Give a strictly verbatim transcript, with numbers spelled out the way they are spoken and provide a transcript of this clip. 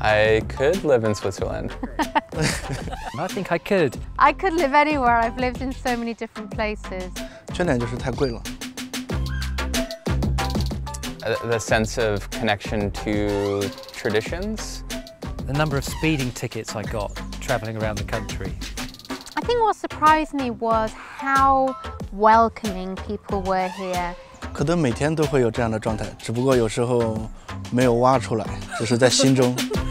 I could live in Switzerland. I think I could. I could live anywhere. I've lived in so many different places. 缺点就是太贵了。 The sense of connection to traditions. The number of speeding tickets I got travelling around the country. I think what surprised me was how welcoming people were here. 可能每天都会有这样的状态，只不过有时候没有挖出来，只是在心中。